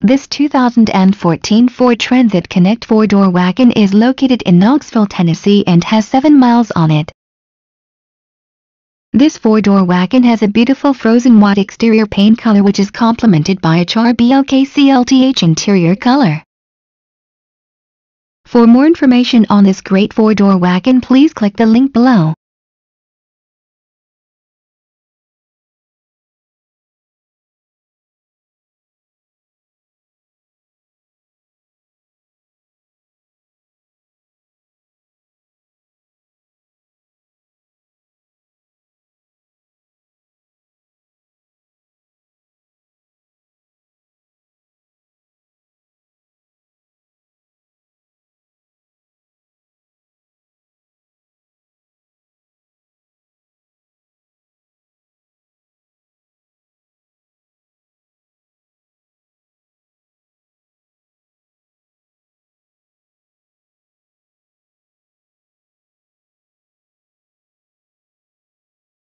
This 2014 Ford Transit Connect 4-door wagon is located in Knoxville, Tennessee and has 7 miles on it. This 4-door wagon has a beautiful frozen white exterior paint color which is complemented by a Char Clth interior color. For more information on this great 4-door wagon, please click the link below.